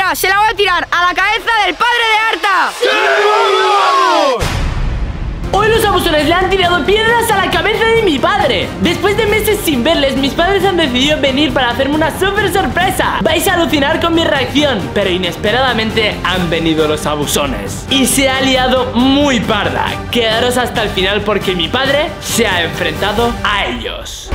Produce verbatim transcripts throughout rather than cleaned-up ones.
piedra se la voy a tirar a la cabeza del padre de Arta. ¡Sí, vamos! Hoy los abusones le han tirado piedras a la cabeza de mi padre. Después de meses sin verles, mis padres han decidido venir para hacerme una súper sorpresa. Vais a alucinar con mi reacción, pero inesperadamente han venido los abusones y se ha liado muy parda. Quedaros hasta el final porque mi padre se ha enfrentado a ellos.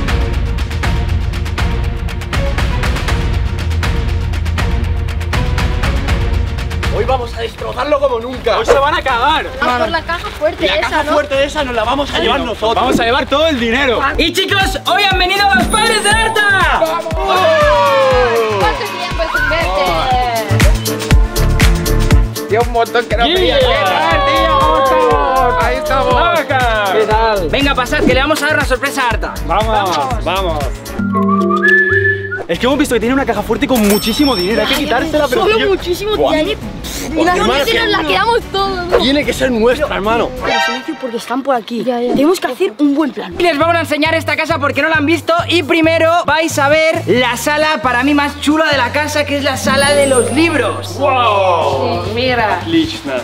Hoy vamos a destrozarlo como nunca. Hoy se van a cagar. Vamos por la caja fuerte La esa, caja ¿no? fuerte esa nos la vamos a llevar nosotros. Vamos a llevar todo el dinero. Y chicos, hoy han venido los padres de Arta. ¡Vamos! ¿Cuánto tiempo sin verte? Tío, un montón que no veía. ¿Qué tal, tío? ¿Cómo estamos? Ahí estamos. ¿Qué tal? Venga, pasad, que le vamos a dar una sorpresa a Arta. Vamos, vamos. Es que hemos visto que tiene una caja fuerte con muchísimo dinero. Hay que quitársela, pero Solo tío, muchísimo Buah. dinero. Imagínate que nos la quedamos todos, ¿no? tiene que ser nuestra, hermano. Pero silencio porque están por aquí. Ya, ya. Tenemos que hacer un buen plan. Les vamos a enseñar esta casa porque no la han visto. Y primero vais a ver la sala para mí más chula de la casa, que es la sala de los libros. ¡Wow! Mira. Отлично.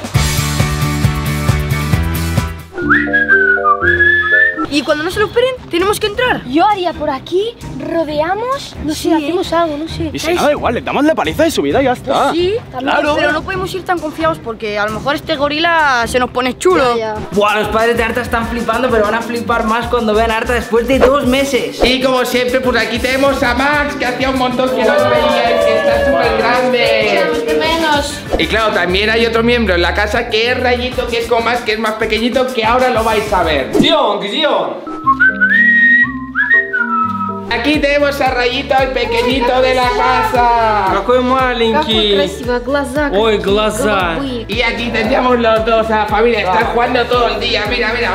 Y cuando no se lo esperen, tenemos que entrar. Yo haría por aquí, rodeamos, no sé, Sí, hacemos algo, no sé. Y si no, da igual, le damos la paliza de subida y ya está. Sí, Claro. pero no podemos ir tan confiados porque a lo mejor este gorila se nos pone chulo. Ya, ya. Buah, los padres de Arta están flipando, pero van a flipar más cuando vean a Arta después de dos meses. Y como siempre, pues aquí tenemos a Max, que hacía un montón que no os veía, que está súper grande. Echamos de menos. Y claro, también hay otro miembro en la casa que es Rayito, que es como más, que es más pequeñito, que ahora lo vais a ver. Дион, Дион. Aquí tenemos a Rayito, el pequeñito de la casa. Какой Какой маленький. красивый, глаза. Ой, какие глаза. голубые. Y aquí tendríamos los dos, a la familia, están jugando todo el día, mira, mira.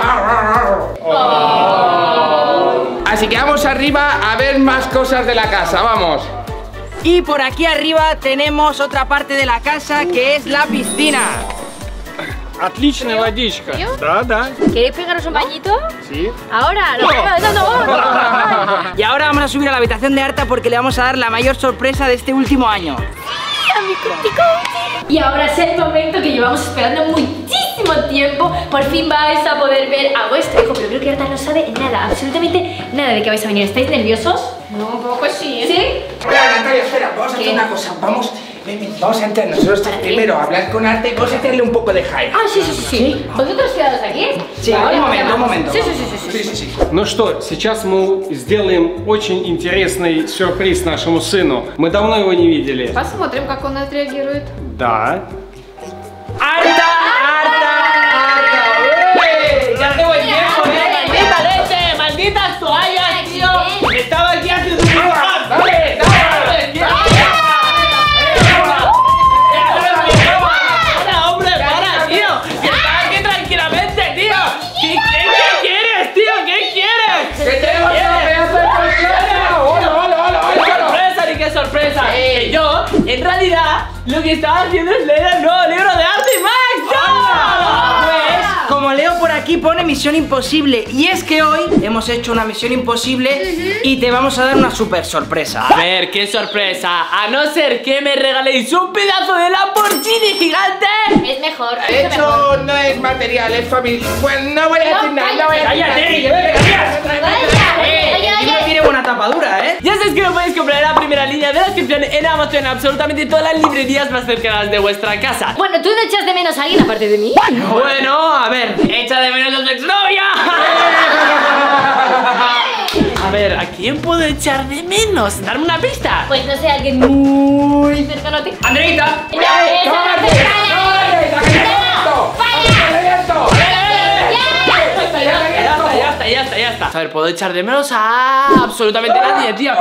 Así que vamos arriba a ver más cosas de la casa, vamos. Y por aquí arriba tenemos otra parte de la casa que es la piscina. Отличная водичка. ¿Yo? Да, да. ¿Queréis pegaros un bañito? Sí. Ahora, no, no, no, no. Y ahora vamos a subir a la habitación de Arta porque le vamos a dar la mayor sorpresa de este último año. Y ahora es el momento que llevamos esperando muchísimo tiempo. Por fin vais a poder ver a vuestro hijo. Pero creo que Arta no sabe nada, absolutamente nada de que vais a venir. ¿Estáis nerviosos? No, un poco sí. ¿Sí? Espera, Natalia, espera, vamos a ¿Qué? hacer una cosa, vamos, ven, ven, vamos a entrar nosotros ¿Para qué? primero a hablar con Arte y vamos a hacerle un poco de hype. Ah, sí, sí, sí, sí. ¿Vosotros quedados aquí? Sí, Vale, un momento, vale. un momento. Sí, sí, sí, sí, sí. Sí, sí, sí. Ну что, сейчас мы сделаем очень интересный сюрприз нашему сыну. Мы давно его не видели. Посмотрим, как он отреагирует. Да. ¡Arta! ¡Arta! ¡Arta! ¡Uy! ¡Ya te voy tiempo, eh! ¡Maldita leche! ¡Malditas toallas, tío! ¡Estaba aquí haciendo un... ¡Dale! ¡Dale! ¡Para, hombre! ¡Para, tío! ¡Que está aquí tranquilamente, tío! ¿Qué, qué, qué quieres, tío? ¿Qué quieres? ¡Que tenemos ¿Qué una quieres? pedazo de sorpresa! ¡Hola, hola, hola, ¡Qué hola! sorpresa ni qué sorpresa! Que yo, en realidad, lo que estaba haciendo es leer el nuevo libro de Arte y Max. ¡Oh! Pues, como leo por aquí, pone misión imposible. Y es que hoy hemos hecho una misión imposible y te vamos a dar una super sorpresa. A ver, ¿qué sorpresa? A no ser que me regaléis un pedazo de Lamborghini gigante. Es mejor. De es mejor. hecho, no es material, es familia. Bueno, no voy a decir nada, no voy a decir ¡Cállate! ¡Que nada. me callas! Vaya, Eh, oye, el libro oye. tiene buena tapadura, ¿eh? Ya sabéis que lo podéis comprar en la primera línea de la descripción en Amazon, en absolutamente todas las librerías más cercanas de vuestra casa. Bueno, ¿tú no echas de menos a alguien aparte de mí? Bueno, a ver, echa de menos a tu exnovia. A ver, ¿a quién puedo echar de menos? Darme una pista. Pues no sé, alguien muy cercano a ti. Andreita. ¡No, esa no ¡Tómate! se ¡Tómate! Ya está, ya está, ya está, ya está. A ver, puedo echar de menos a absolutamente nadie, tío.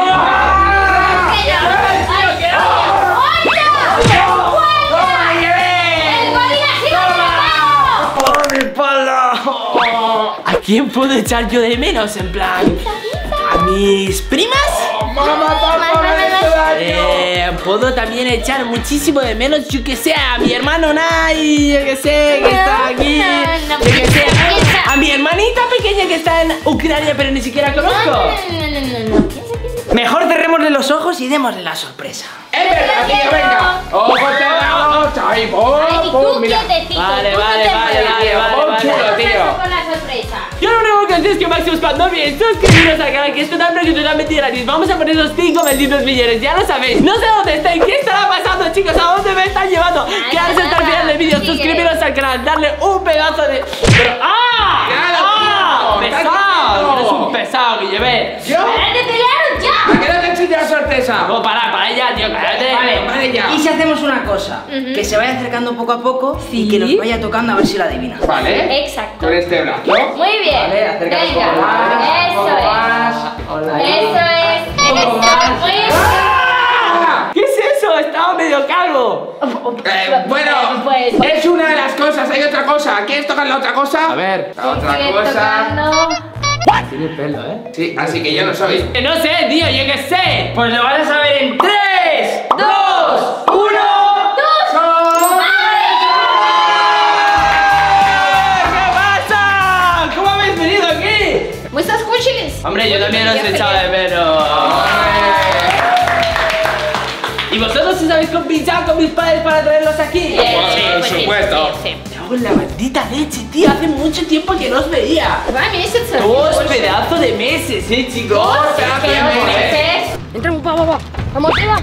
¡Oh, mi espalda! ¿A quién puedo echar yo de menos? En plan, ¿a mis primas? ¡Mamá, papá, Eh, puedo también echar muchísimo de menos, yo que sé, a mi hermano Nai, yo que sé, que está aquí, no, no, yo que sé, piensa. a mi hermanita pequeña que está en Ucrania pero ni siquiera conozco. No, no, no, no. Mejor cerrémosle los ojos y démosle la sorpresa. ¡Es verdad, tío! ¡Venga! ¡Ojo, mira. quietecito. Vale, tú no vale, te vale, muevas. vale, vale, Muy vale. chulo, Vamos tío. con la sorpresa. Yo lo único que sé es que Maximus cuando olvide suscribiros al canal, que es totalmente y totalmente gratis. Vamos a poner esos cinco malditos millones, ya lo sabéis. No sé dónde estáis, qué estará pasando, chicos, a dónde me están llevando. Quedaros hasta el final del vídeo, Sigue. suscribiros al canal, darle un pedazo de... Pero, ¡ah! Claro, ¡Ah! tío, ¡Pesado! tranquilo. Eres un pesado, Guille. ¿Yo? ¡Parad de pelearos ya! ¿A qué no te enseño la sorpresa? No, para, para ya, tío, cállate. Vale, vale ya. Y si hacemos una cosa, que se vaya acercando poco a poco y que nos vaya tocando a ver si la adivina. Vale. Exacto. Con este brazo. Muy bien. Vale, acércate un Venga. poco más, un Eso poco es. más. Hola. Eso es. Eso. Muy bien. ¡Ah! ¿Qué es eso? Estaba medio calvo. Eh, bueno, Pues- es una de las cosas, hay otra cosa. ¿Quieres tocar la otra cosa? A ver. La otra Sigue cosa. tocando. Tiene pelo, ¿eh? Sí, así que yo no soy. Que no sé, tío, yo qué sé. Pues lo vas a saber en tres, dos, uno. ¿Qué pasa? ¿Cómo habéis venido aquí? Мы соскучились. Hombre, yo también os he Приехали. echado de menos. ¿Y vosotros os habéis compinchado con mis padres para traerlos aquí? Por supuesto. Me hago en la maldita leche, tío. Hace mucho tiempo que no os veía. Два месяца. Dos Больше. pedazos de meses, eh, chicos. pedazos de ¿Qué os meses. dices? Entramos, va, va, va. Vamos arriba.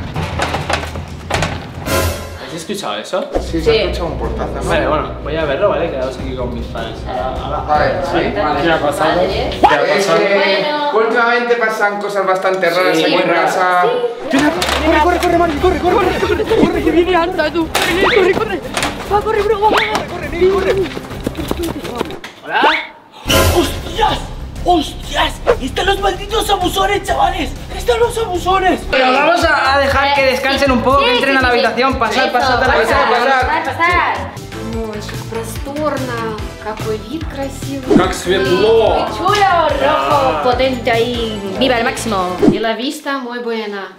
¿Has escuchado eso? Sí, se ha escuchado un portazo, ¿no? Vale, bueno, voy a verlo, ¿vale? Quedaos aquí con mis padres. Ahora, ahora. Vale, sí, vale. ¿Qué ha pasado? Madre. ¿Qué ha Es pasado? que Bueno. últimamente pasan cosas bastante raras Sí, aquí en muy raras. casa. Corre, corre, corre, Mari, corre, corre, corre, corre, corre, que viene Anta, tú. Corre, corre. Va, corre, bro, va, va, corre, Neri, corre. ¿Hola? ¡Hostias! ¡Hostias! ¡Están los malditos abusones, chavales! ¡Están los abusones! Pero vamos a, a dejar que descansen un poco, Sí, que entren sí, a la sí, sí. habitación. Pasad, Eso, pasad a la pasar, habitación. pasar, pasar. Ой, как просторно. Какой вид красивый. Как светло! Chulo, rojo, potente ahí. Viva el máximo. И la vista muy buena.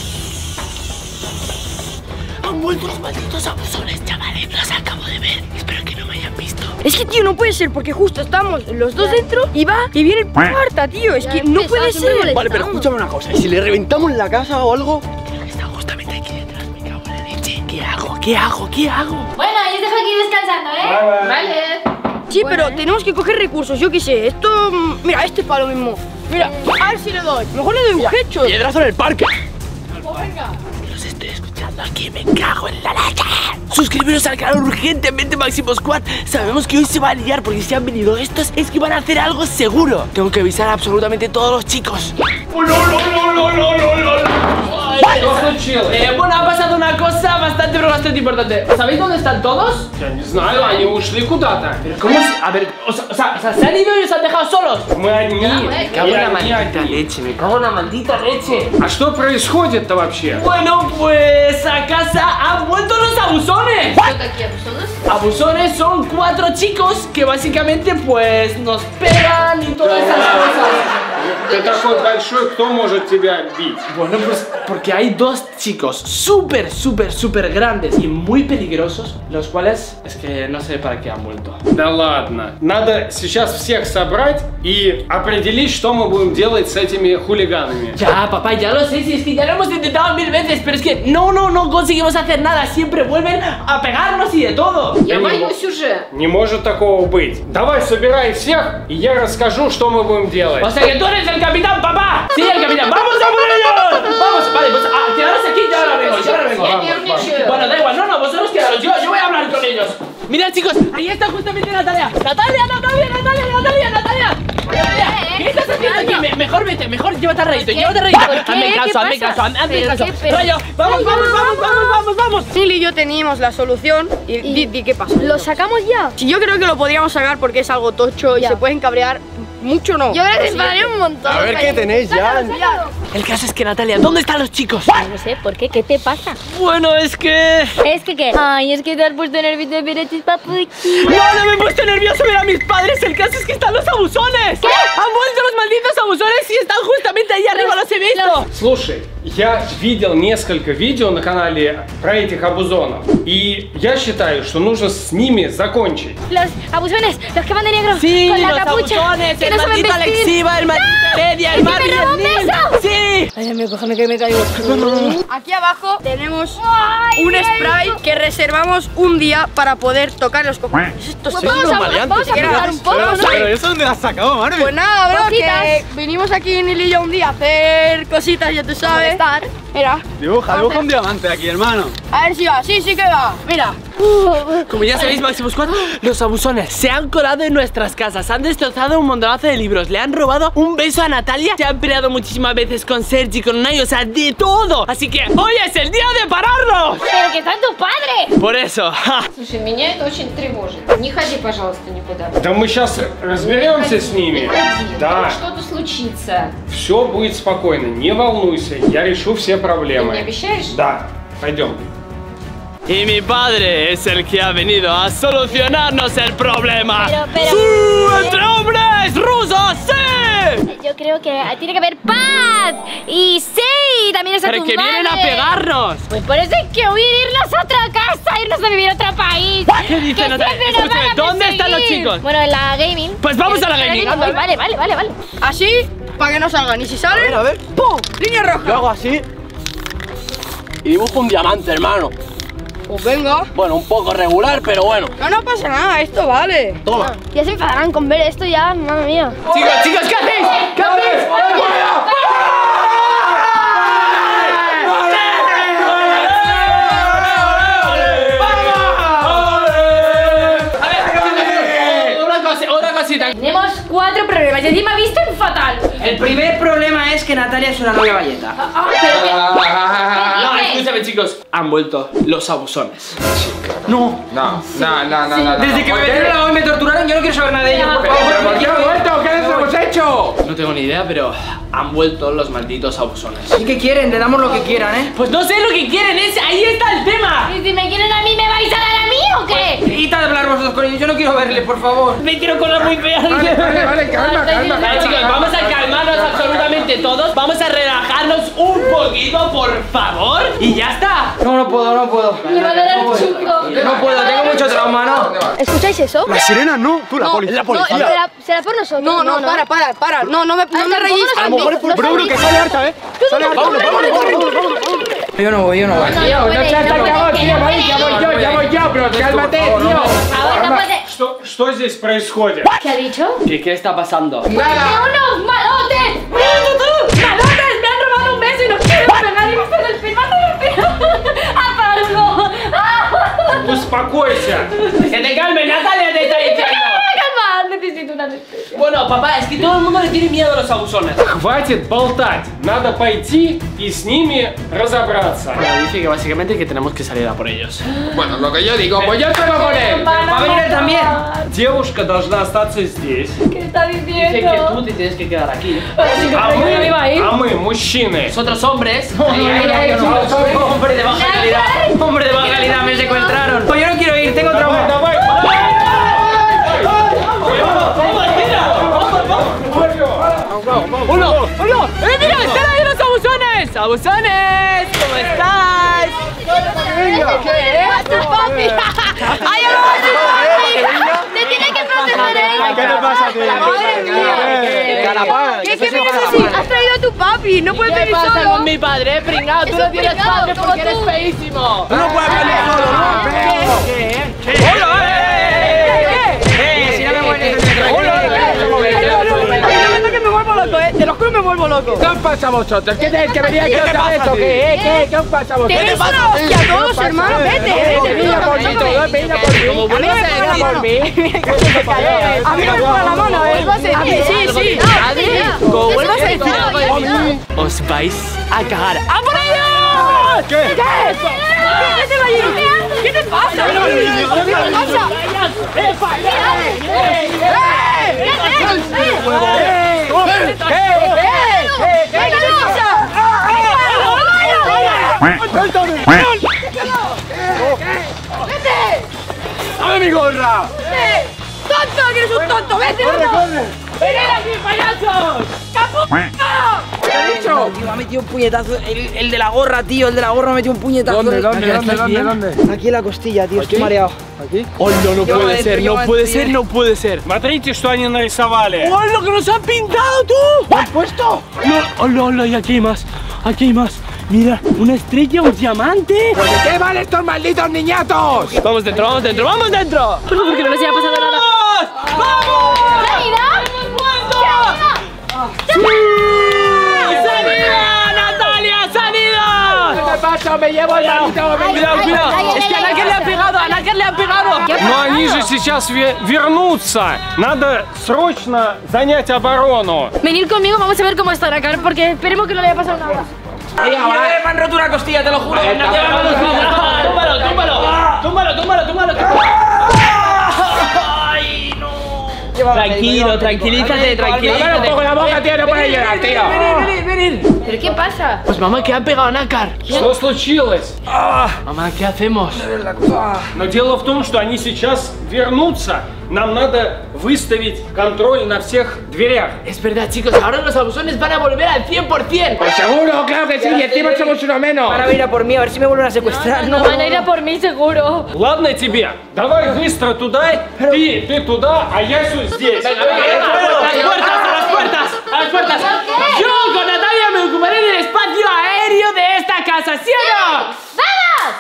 Han vuelto los malditos abusones, chavales. Los acabo de ver. Espero que no me hayan visto. Es que, tío, no puede ser porque justo estamos los dos dentro y va y viene el cuarta, tío. Es que no puede ser. Vale, pero escúchame una cosa. ¿Y si le reventamos la casa o algo? Creo que está justamente aquí detrás. Me cago en la leche. ¿Qué hago? ¿Qué hago? ¿Qué hago? Bueno, yo os dejo aquí descansando, ¿eh? Vale. Sí, pero tenemos que coger recursos, yo qué sé. Esto, mm, mira, este palo mismo. Mira, a ver si le doy. Mejor le doy un hecho. Piedrazo en el parque. Los estoy escuchando aquí, me cago en la leche. Suscribiros al canal urgentemente, Máximo Squad. Sabemos que hoy se va a liar porque si han venido estos es que van a hacer algo seguro. Tengo que avisar a absolutamente todos los chicos. Что случилось? Eh, bueno, ha pasado una cosa bastante, pero bastante importante. ¿Sabéis dónde están todos? Я не знаю, они ушли куда-то. ¿Cómo se- A ver, o sea, o sea, o sea, se han ido y os han dejado solos. Мы одни. Me cago И en la они maldita одни. leche, me cago en la maldita leche. А что происходит-то вообще? Bueno, pues a casa han vuelto los abusones. Кто такие абсонос? Abusones son cuatro chicos que básicamente pues nos pegan y todas esas cosas. Ты такой большой, кто может тебя бить? Bueno, pues porque hay dos chicos súper, súper, súper grandes y muy peligrosos, los cuales es que no sé para qué han vuelto. Да ладно. Надо сейчас всех собрать и определить, что мы будем делать с этими хулиганами. Ya, papá, ya lo sé, si es que ya lo hemos intentado mil veces, pero es que no, no, no conseguimos hacer nada, siempre vuelven a pegarnos y de todo. Я не боюсь уже. Не может такого быть. Давай, собирай всех, и я расскажу, что мы будем делать. O sea que tú eres el capitán, papá. Sí, el capitán. ¡Vamos a por ellos! Vamos, vale, pues ah, quedaros aquí, yo ahora vengo, yo ahora vengo. Я нервничаю. Bueno, da igual, no, no, vosotros quedaros, yo, yo voy a hablar con ellos. Mirad, chicos, ahí está justamente Natalia. Natalia, Natalia, Natalia, Natalia, Natalia. Natalia, ¿qué estás haciendo aquí? Me- mejor vete, mejor llévate a Rayito, llévate a Rayito. ¿Por qué? Hazme ¿Qué caso, hazme pasa? caso, hazme hazme ¿Pero caso. qué? Pero- Rayo, vamos, vamos, vamos, vamos, vamos, vamos. Silly y yo teníamos la solución y, di, di, ¿qué pasa? ¿Lo sacamos ya? Si yo creo que lo podríamos sacar porque es algo tocho y Ya. se pueden cabrear mucho, no. Yo creo que esperaría un montón. A ver qué tenéis ya. El caso es que Natalia, ¿dónde están los chicos? No sé, ¿por qué? ¿Qué te pasa? Bueno, es que... Es que qué. Ay, es que te has puesto nervioso de ver a tus papuchis. No, no me he puesto nervioso ver a mis padres. El caso es que están los abusones. ¿Qué? Han vuelto los malditos abusones y están justamente ahí arriba, los he visto. Слушай, я видел несколько видео на канале про этих абузонов. И я считаю, что нужно с ними закончить. Los abusones, los que van de negro. Sí, con la los capucha. abusones, que el no saben maldito vestir. Alexiva, el maldito Heredia, el ¡Es que Marvin, me robó el un Neil. beso! Sí. Ay, me cógeme que me caigo. Aquí abajo tenemos Ay, un qué spray rico. que que reservamos un día para poder tocar los cojones. Esto Pues es vamos, a, maleantes, vamos a tío. jugar un poco, Pero, ¿no? pero ¿eso dónde lo has sacado, Marvel? Pues nada, bro, Cositas. que vinimos aquí Nili y yo un día a hacer cositas, ya tú sabes. Estar. Mira, Dibuja, dibuja un diamante aquí, hermano. a ver si va, sí, sí que va. Mira, Como ya sabéis, Máximo Squad, los abusones se han colado en nuestras casas, han destrozado un montonazo de libros, le han robado un beso a Natalia, se han peleado muchísimas veces con Sergi, con Unai, o sea, de todo. Así que hoy es el día de pararlos. Pero que está tu padre. Por eso, ja. Слушай, меня это очень тревожит. Не ходи, пожалуйста, никуда. Да мы сейчас разберемся с ними. Не ходи, Да, что-то случится. все будет спокойно, не волнуйся, я решу все Ты мне проблемы. обещаешь? Да, пойдем. Y mi padre es el que ha venido a solucionarnos el problema. Pero, pero- ¡Sí! ¡Entre hombres rusos! ¡Sí! Yo creo que tiene que haber paz. Y sí, también está Pero tu que vienen a madre. pegarnos. Pues por eso hay que huir, irnos a otra casa, irnos a vivir a otro país. ¿Qué dice Que Natalia? siempre nos Escúchame, van a ¿dónde están los perseguir. chicos? Bueno, en la gaming. Pues vamos a la gaming. Vale, vale, vale, vale, vale. así, para que no salgan. Y si salen, A ver, a ver. ¡pum! Línea Yo roja. hago así y dibujo un diamante, hermano. Pues venga. Bueno, un poco regular, pero bueno. No, no pasa nada, esto vale. Toma. Ya se enfadarán con ver esto ya, madre mía. Chicos, chicos, ¿qué hacéis? ¿Qué hacéis? Una cosa, otra cosita. Tenemos cuatro problemas y encima visten fatal. El primer problema es que Natalia es una novia valleta. Ah, pero que- No, ¿Qué dices? escúchame, chicos. Han vuelto los abusones. No. No, no, no, no, no. Desde que me metieron la bomba y me torturaron, yo no quiero saber nada de ellos. Por Pero, favor, pero, ¿por qué han vuelto? ¿Qué les hemos hecho? No tengo ni idea, pero han vuelto los malditos abusones. ¿Y qué quieren? Le damos lo que quieran, ¿eh? Pues no sé lo que quieren, es, ahí está el tema. ¿Y si me quieren a mí, me vais a dar a mí o qué? Quita de hablar vosotros con ellos, yo no quiero verle, por favor. Me quiero cosas muy feas. Vale, vale, vale, calma, calma. Vale, chicos, vamos a calmarnos absolutamente todos. Vamos a relajarnos un poquito, por favor. Y ya está. No, no puedo, no puedo. Me va a dar el chungo. No puedo, tengo mucho trauma, ¿no? ¿Escucháis eso? La sirena no, tú, la, No, poli- la no, policía. ¿Será, será por nosotros? No, no, para, para, para. No, no me, no me tampoco rayéis. nos A lo mejor es por Bruno que sale harta, ¿eh? Sale harta. Vámonos, vámonos, vámonos, vámonos, vámonos. Yo no voy, yo no voy. No, Tío, no no puede, seas no tan puede, cagón, que tío, no vale, ya puede. voy yo, ya voy yo, pero cálmate, tío. Ahora no puede. Что, что здесь происходит? ¿Qué ha dicho? ¿Qué, qué está pasando? ¡Que Nada. unos malotes! ¡Mira tú! ¡Malotes! ¡Me han robado un beso y nos quieren pegar! ¡Y me están el pin! ¡Mátame el pin! ¡Haz algo! Успокойся. ¡Que te calme, Natalia te está diciendo! ¡Calma! Necesito una anestesia. Bueno, papá, es que todo el mundo le tiene miedo a los abusones. Хватит болтать. Надо пойти и с ними разобраться. Pero dice que básicamente que tenemos que salir a por ellos. Bueno, lo que yo digo, pues yo tengo con él. ¿Va a venir él también? Девушка должна остаться здесь. ¿Qué está Dice diciendo? que tú te tienes que quedar aquí. А мы, а мы, мужчины. Nosotros hombres. Ay, ay, ay, no. Hombre de baja calidad. Hombre de baja calidad, me secuestraron. Pues yo no quiero ir, tengo trauma. Давай, ¡Uno! ¡Uno! ¡Eh, mira! ¡Están ahí los abusones! ¡Abusones! ¿Cómo estáis? ¿Qué es? ¡Tu papi! ¡Ay, no va a tu papi! ¡Te tiene que proteger él! ¿Qué te pasa, tío? Madre mía. Carapaz, ¿Qué, que qué se vienes sepa así? la Has traído a tu papi, no puedes ¿Qué venir pasa solo. con mi padre, pringao? Tú Es no un tienes pringao, padre como porque eres tú. feísimo. Tú no puedes venir solo, ¿no? ¿Qué? ¿Qué? Eh, si no me mueres, Te que me vuelvo loco, eh. Te lo juro, me vuelvo loco. ¿Qué os pasa a vosotros? ¿Qué tenéis que venir aquí otra vez o qué? ¿Eh? ¿Qué? ¿Qué os pasa a vosotros? Tenéis una hostia a todos, hermano. Vete, vete. Venga por mí, todo, venga por mí. Como A mí vuelvas me a pone la decir- mano. A mí me pone la mano, eh. A mí sí, sí. Como vuelvas a decir No, algo ya de está. mí, os vais a cagar. ¡A por ellos! ¿Qué? ¿Qué es eso? ¿Qué te va a ir? ¿Qué te pasa? ¿Qué te pasa? ¡Dame mi gorra! ¡Tonto! ¡Que eres un tonto! ¡Vete, vete! ¡Venid aquí, payasos! Tío, me ha metido un puñetazo. El, el de la gorra, tío, el de la gorra me ha metido un puñetazo. ¿Dónde, dónde, Aquí, dónde, aquí, dónde, ¿eh? dónde? Aquí en la costilla, tío, estoy mareado. ¡Oh, no, no Yo puede me ser! yo ¡No me puede estoy- ser! ¡No puede ser! Смотрите, что они нарисовали. ¡Oh, lo que nos han pintado, tú! ¿Lo han puesto? ¡No! ¡Hola, hola! Y aquí hay más. Aquí hay más. Mira, una estrella, un diamante. ¿Pues de qué van estos malditos niñatos? Vamos dentro, vamos dentro, vamos dentro. Por favor, que no les haya pasado nada. ¡Vamos! ¡Sanidad! ¡Sanidad, Natalia! ¡Sanidad! ¿Qué me pasa? Me llevo el maldito. Cuidado, cuidado. Es que a Nácar le han pegado, a Nácar le han pegado. Но они же сейчас ве- вернутся. Надо срочно занять оборону. Venid conmigo, vamos a ver cómo está Nácar, porque esperemos que no le haya pasado nada. Venga, me han roto una costilla, te lo juro. Túmbalo, túmbalo, túmbalo, túmbalo, túmbalo. Ay, no. Tranquilo, tranquilízate, tranquilízate. Un poco la boca, tío, no puedes llorar, tío. Venid, venid. ¿Pero qué pasa? Pues mamá, que han pegado a Nácar. Что случилось? Mamá, ¿qué hacemos? Но дело в том, что они сейчас вернутся. Нам надо выставить контроль на всех дверях. Es verdad, chicos, ahora los abusones van a volver al cien por cien. Pues seguro, claro que sí, y encima somos uno menos. Ahora va a ir a por mí, a ver si me vuelven a secuestrar. No van a ir a por mí, seguro. Ладно тебе, давай быстро туда, ты, ты туда, а я все здесь. ¡A las puertas, a las puertas, a las puertas! Yo con Natalia me ocuparé del espacio aéreo de esta casa, ¿sí o no? ¡Vamos!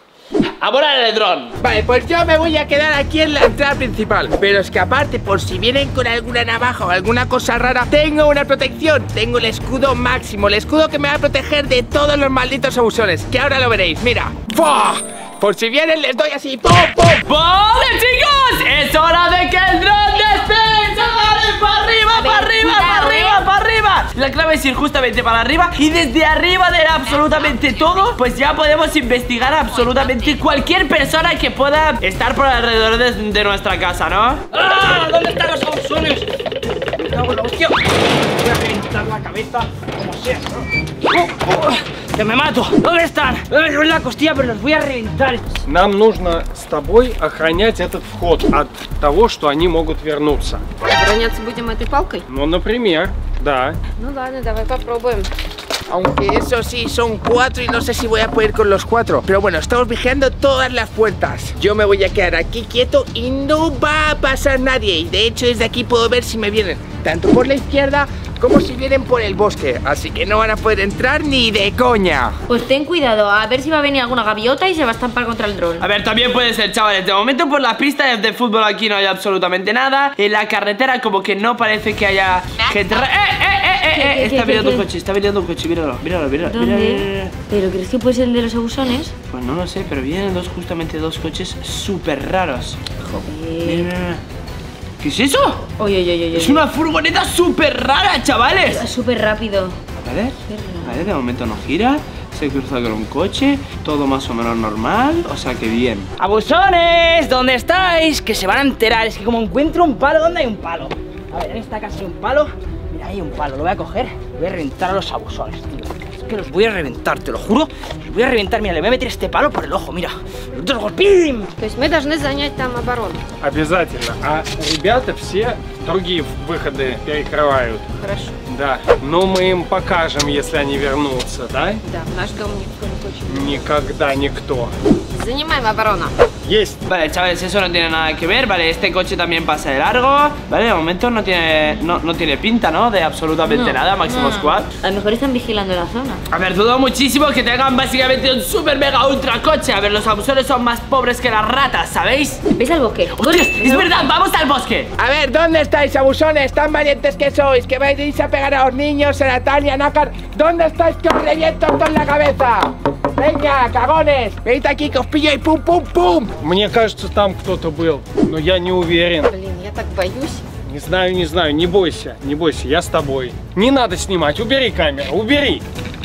A volar el dron. Vale, pues yo me voy a quedar aquí en la entrada principal. Pero es que aparte, por si vienen con alguna navaja o alguna cosa rara, tengo una protección. Tengo el escudo máximo, el escudo que me va a proteger de todos los malditos abusones. Que ahora lo veréis, mira. ¡Fua! Por si vienen les doy así, ¡pum, pum! ¡Vale, chicos! ¡Es hora de que el dron despegue! ¡Chavales! ¡Para arriba, para arriba, para arriba, para arriba! La clave es ir justamente para arriba y desde arriba de absolutamente todo, pues ya podemos investigar absolutamente cualquier persona que pueda estar por alrededor de, de nuestra casa, ¿no? ¡Ah! ¿Dónde están los abusones? Me cago en la hostia. Voy a reventar la cabeza como sea. Oh, oh, ¡que me mato! ¿Dónde están? Me duele la costilla, pero los voy a reventar. Нам нужно с тобой охранять этот вход от того, что они могут вернуться. Обороняться будем этой палкой? Ну, например, да. Ну ладно, давай попробуем. Aunque eso sí, son cuatro y no sé si voy a poder con los cuatro. Pero bueno, estamos vigilando todas las puertas. Yo me voy a quedar aquí quieto y no va a pasar nadie. Y de hecho desde aquí puedo ver si me vienen tanto por la izquierda como si vienen por el bosque. Así que no van a poder entrar ni de coña. Pues ten cuidado, a ver si va a venir alguna gaviota y se va a estampar contra el dron. A ver, también puede ser, chavales. De momento por la pista de fútbol aquí no hay absolutamente nada. En la carretera como que no parece que haya gente... ¡Eh, eh, eh, eh! ¿Qué, eh! qué, Está qué, viniendo qué? un coche, está viniendo un coche. Míralo, míralo, míralo. ¿Dónde? míralo, míralo. ¿Pero crees que puede ser el de los abusones? Pues no lo sé, pero vienen dos, justamente dos coches súper raros. Mira, mira, mira. ¿Qué es eso? Oye, oye, oye, oye. Es una furgoneta súper rara, chavales. Es súper rápido. Vale, vale, de momento no gira. Se cruza con un coche, todo más o menos normal, o sea que bien. ¡Abusones! ¿Dónde estáis? Que se van a enterar. Es que como encuentro un palo, ¿dónde hay un palo? A ver, en esta casa hay un palo. Mira, hay un palo, lo voy a coger. Voy a reventar a los abusones, tío. Es que los voy a reventar, te lo juro. Los voy a reventar, mira, le voy a meter este palo por el ojo, mira. Los dos golpim. То есть мы должны занять там оборону. Обязательно. А ребята все другие выходы перекрывают. Хорошо. Да. Но мы им покажем, если они вернутся, да? Да, в наш дом никто не хочет. Никогда никто. Занимаем оборону. Есть. Vale, chavales, eso no tiene nada que ver, vale, este coche también pasa de largo. Vale, de momento no tiene, no, no tiene pinta, ¿no? De absolutamente No, nada, Máximo no. Squad. A lo mejor están vigilando la zona. A ver, dudo muchísimo que tengan básicamente un super mega ultra coche. A ver, los abusones son más pobres que las ratas, ¿sabéis? ¿Ves al bosque? ¡Hostias! ¡Es verdad! ¡Vamos al bosque! A ver, ¿dónde estáis, abusones? Tan valientes que sois, que vais a pegar a los niños, a Natalia, a Nácar. ¿Dónde estáis que os reviento con la cabeza? Venga, cagones, venid aquí que os pillo y pum, pum, pum. Мне кажется, там кто-то был, но я не уверен. Блин, я так боюсь. Не знаю, не знаю, не бойся, не бойся, я с тобой. Не надо снимать, убери камеру, убери.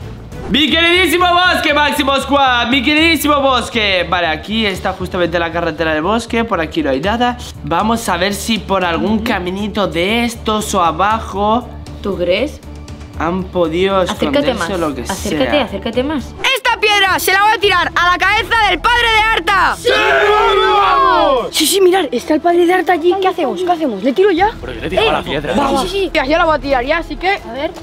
Mi queridísimo bosque, Máximo Squad, mi queridísimo bosque. Vale, aquí está justamente la carretera del bosque. Por aquí no hay nada. Vamos a ver si por algún caminito de estos o abajo ¿Tú crees? han podido Acércate esconderse más. o lo que Acércate, sea. acércate más. ¡Esta piedra se la voy a tirar a la cabeza del padre de Arta! ¡Sí! Sí, sí, mirad, está el padre de Arta allí. ¿Qué hacemos? ¿Qué hacemos? ¿Le tiro ya? Pero yo le tiro a la piedra. Va, sí, sí, sí. Ya, ya la voy a tirar ya, así que... A ver.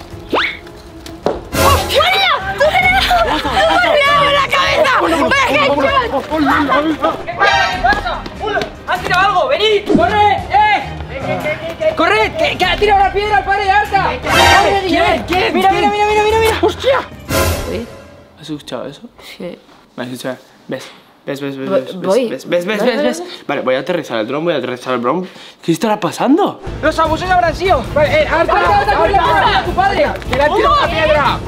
¡Cuidado en la cabeza! ¡Has tirado algo! ¡Venid! ¡Corre! ¡Eh! ¡Corre! ¡Que, que ha tirado la piedra al padre de Arta! ¿Quién? ¿Quién? ¡Mira, mira, mira, mira, mira! ¡Hostia! ¿Has escuchado eso? Sí. ¿Me has escuchado? ¿Ves? ¿Ves, ves, ves, Voy- ves, voy. ves, ves, ves, Vale, ves, vale, ves? Vale, voy a aterrizar el dron, voy a aterrizar el dron. ¿Qué estará pasando? Los abusos habrán sido. Vale, eh, Arta, ¡Arta, Arta, cuida, Arta, cuida, tu padre! ¡Que le han tirado una piedra!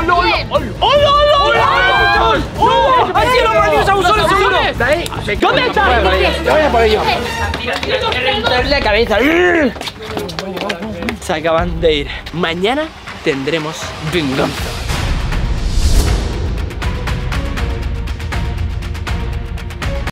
¡Han sido los malditos abusones, seguro! ¿Dónde está? Yo voy a por ello. Reventarle la cabeza. Se acaban de ir. Mañana tendremos venganza.